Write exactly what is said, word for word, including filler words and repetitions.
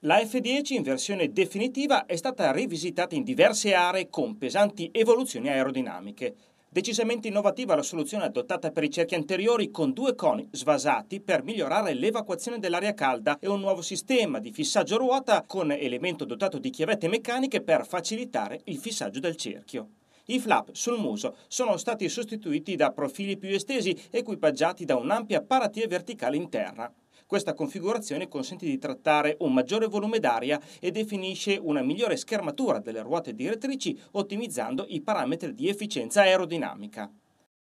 La F dieci in versione definitiva è stata rivisitata in diverse aree con pesanti evoluzioni aerodinamiche. Decisamente innovativa la soluzione adottata per i cerchi anteriori con due coni svasati per migliorare l'evacuazione dell'aria calda e un nuovo sistema di fissaggio ruota con elemento dotato di chiavette meccaniche per facilitare il fissaggio del cerchio. I flap sul muso sono stati sostituiti da profili più estesi equipaggiati da un'ampia paratia verticale interna. Questa configurazione consente di trattare un maggiore volume d'aria e definisce una migliore schermatura delle ruote direttrici, ottimizzando i parametri di efficienza aerodinamica.